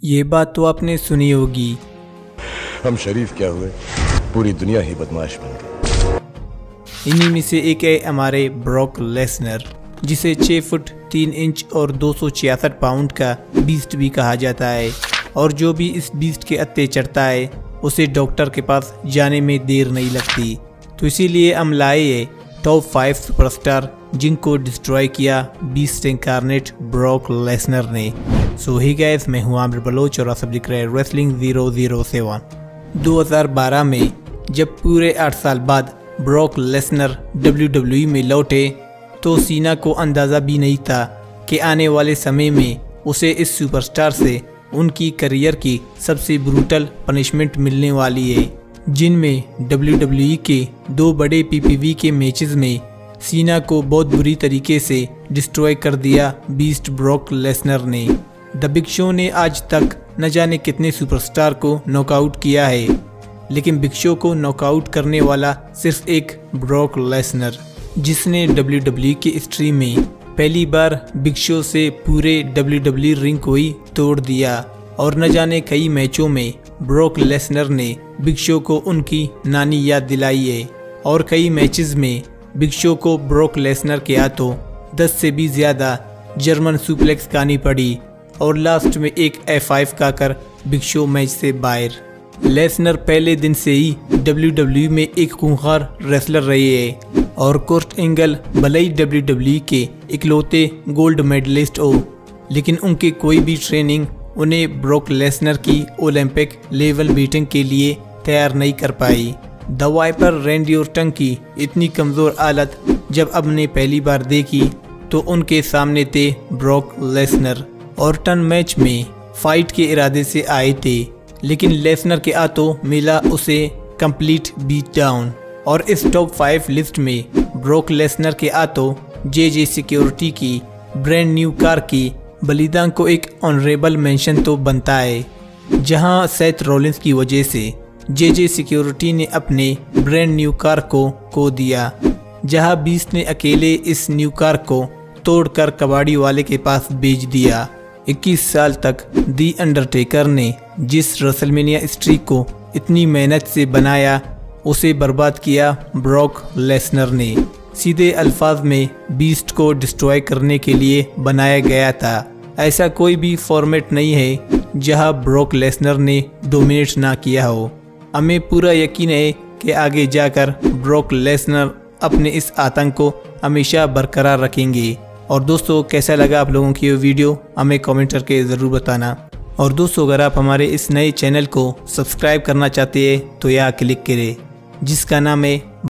ये बात तो आपने सुनी होगी, हम शरीफ क्या हुए, पूरी दुनिया ही बदमाश बन गई। इन्हीं में से एक है हमारे ब्रॉक लेसनर, जिसे 6 फुट 3 इंच और 266 पाउंड का बीस्ट भी कहा जाता है। और जो भी इस बीस्ट के अत्ते चढ़ता है उसे डॉक्टर के पास जाने में देर नहीं लगती। तो इसीलिए हम लाए है टॉप 5 सुपरस्टार जिनको डिस्ट्रॉय किया बीस्ट इनकार्नेट ब्रॉक लेसनर ने। सो ही गाइस, मैं हूं आमिर बलोच और आप सब दिख रहे हैं रेसलिंग 007। 2012 में जब पूरे 8 साल बाद ब्रॉक लेसनर WWE में लौटे तो सीना को अंदाज़ा भी नहीं था कि आने वाले समय में उसे इस सुपरस्टार से उनकी करियर की सबसे ब्रूटल पनिशमेंट मिलने वाली है, जिनमें WWE के 2 बड़े PPV के मैचेस में सीना को बहुत बुरी तरीके से डिस्ट्रॉय कर दिया बीस्ट ब्रॉक लेसनर ने। द बिग शो ने आज तक न जाने कितने सुपरस्टार को नॉकआउट किया है, लेकिन बिग शो को नॉकआउट करने वाला सिर्फ एक ब्रॉक लेसनर, जिसने WWE की हिस्ट्री में पहली बार बिग शो से पूरे WWE रिंग को ही तोड़ दिया। और न जाने कई मैचों में ब्रॉक लेसनर ने बिग शो को उनकी नानी याद दिलाई है। और कई मैचेस में बिग शो को ब्रॉक लेसनर के हाथों 10 से भी ज़्यादा जर्मन सुप्लेक्स खानी पड़ी और लास्ट में एक F5 खाकर बिग शो मैच से बाहर। लेसनर पहले दिन से ही WWE में एक खूंखार रेसलर रहे हैं और कर्ट एंगल भले ही WWE के इकलौते गोल्ड मेडलिस्ट हो, लेकिन उनके कोई भी ट्रेनिंग उन्हें ब्रॉक लेसनर की ओलंपिक लेवल बीटिंग के लिए तैयार नहीं कर पाई। द वाइपर रैंडी ऑर्टन की इतनी कमज़ोर हालत जब अब ने पहली बार देखी तो उनके सामने थे ब्रॉक लेसनर। ऑर्टन मैच में फाइट के इरादे से आए थे, लेकिन लेसनर के हाथों मिला उसे कंप्लीट बीट डाउन। और इस टॉप 5 लिस्ट में ब्रॉक लेसनर के हाथों JJ सिक्योरिटी की ब्रांड न्यू कार की बलिदान को एक ऑनरेबल मेंशन तो बनता है, जहां सेथ रॉलिंस की वजह से JJ सिक्योरिटी ने अपने ब्रांड न्यू कार को खो दिया, जहां बीस्ट ने अकेले इस न्यू कार को तोड़कर कबाड़ी वाले के पास बेच दिया। 21 साल तक दी अंडरटेकर ने जिस रेसलमेनिया स्ट्रीक को इतनी मेहनत से बनाया उसे बर्बाद किया ब्रॉक लेसनर ने। सीधे अल्फाज में बीस्ट को डिस्ट्रॉय करने के लिए बनाया गया था। ऐसा कोई भी फॉर्मेट नहीं है जहां ब्रॉक लेसनर ने डोमिनेट ना किया हो। हमें पूरा यकीन है कि आगे जाकर ब्रॉक लेसनर अपने इस आतंक को हमेशा बरकरार रखेंगे। और दोस्तों, कैसा लगा आप लोगों की ये वीडियो हमें कमेंट करके ज़रूर बताना। और दोस्तों, अगर आप हमारे इस नए चैनल को सब्सक्राइब करना चाहते हैं तो यहाँ क्लिक करें, जिसका नाम है